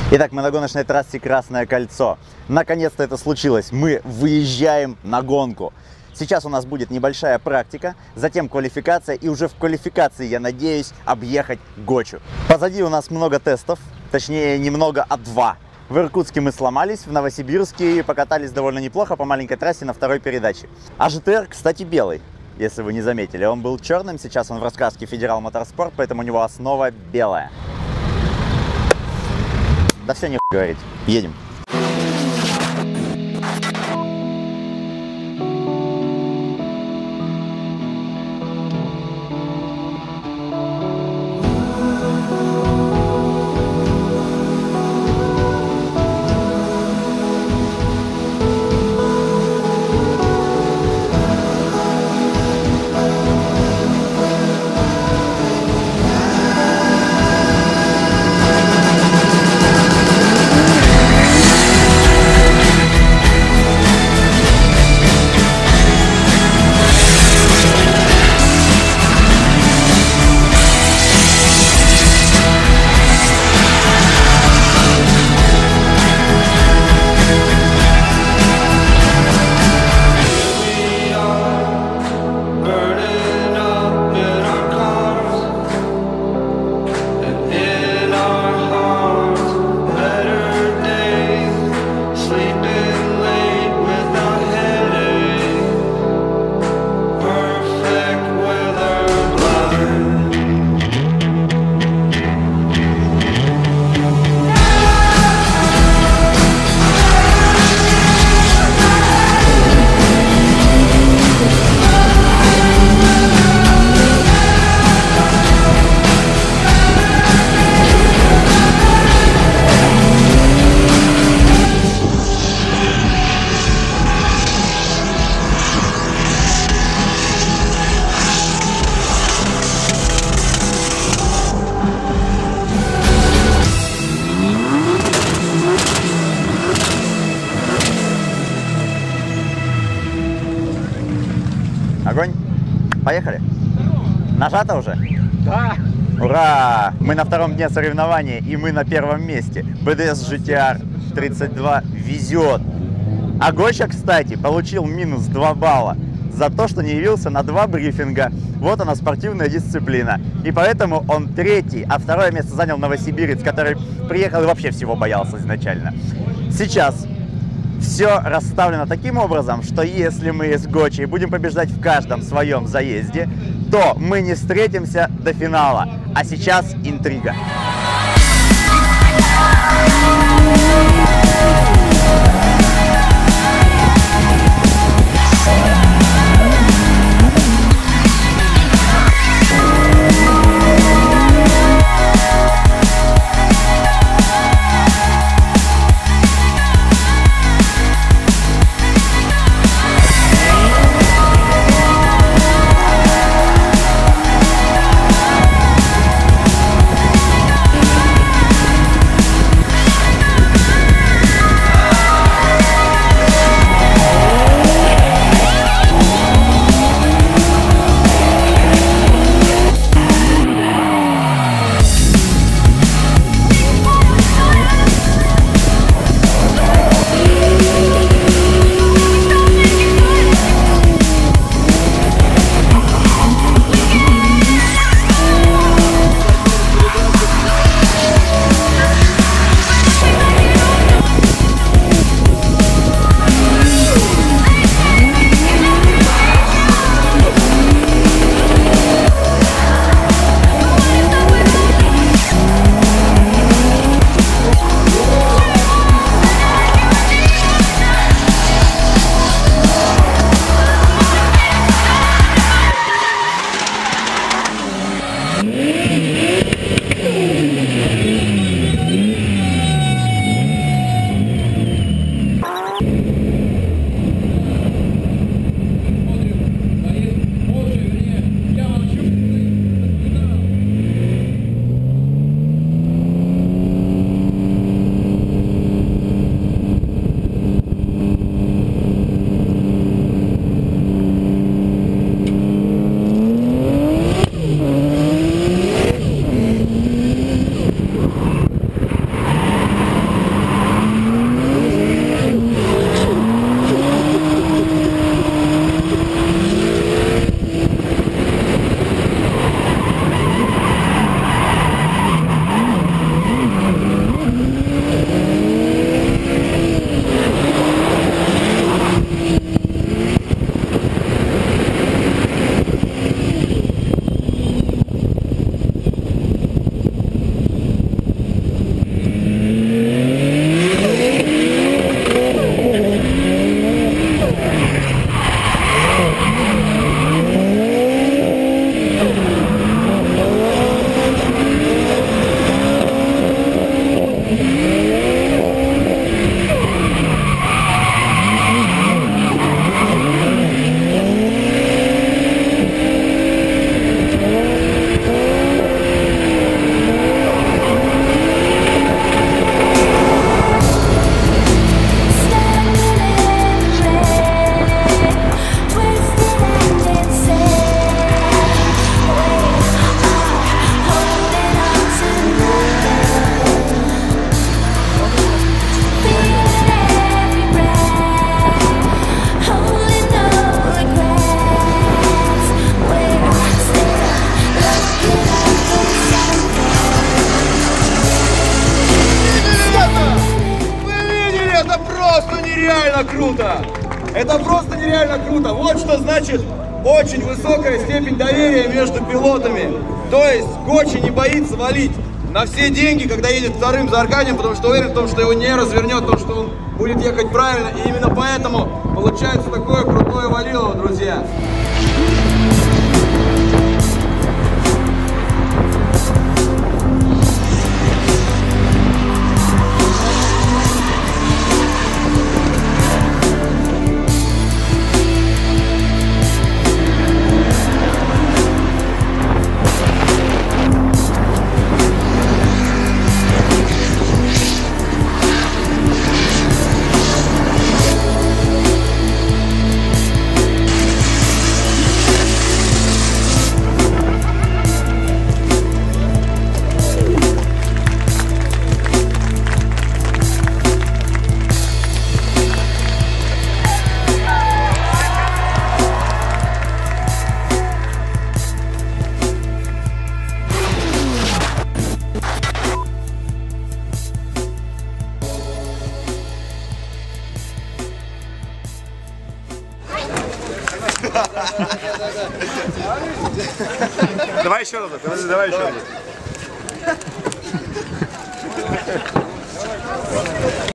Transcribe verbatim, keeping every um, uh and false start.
Итак, мы на гоночной трассе Красное Кольцо. Наконец-то это случилось. Мы выезжаем на гонку. Сейчас у нас будет небольшая практика, затем квалификация, и уже в квалификации, я надеюсь, объехать Гочу. Позади у нас много тестов, точнее немного, а два. В Иркутске мы сломались, в Новосибирске покатались довольно неплохо по маленькой трассе на второй передаче. А жэ тэ эр, кстати, белый, если вы не заметили. Он был черным, сейчас он в раскраске Федерал Моторспорт, поэтому у него основа белая. Да все не говорить. Едем. Огонь? Поехали? Нажато уже? Да! Ура! Мы на втором дне соревнований, и мы на первом месте. бэ дэ эс джи ти ар тридцать два везет. А Гоча, кстати, получил минус два балла за то, что не явился на два брифинга. Вот она, спортивная дисциплина. И поэтому он третий, а второе место занял новосибирец, который приехал и вообще всего боялся изначально. Сейчас все расставлено таким образом, что если мы с Гочей будем побеждать в каждом своем заезде, то мы не встретимся до финала. А сейчас интрига. нереально круто! Это просто нереально круто! Вот что значит очень высокая степень доверия между пилотами. То есть Гочи не боится валить на все деньги, когда едет вторым за Аркадием, потому что уверен в том, что его не развернет, то, что он будет ехать правильно. И именно поэтому получается такое крутое Валилово, друзья. Давай еще раз, давай еще раз.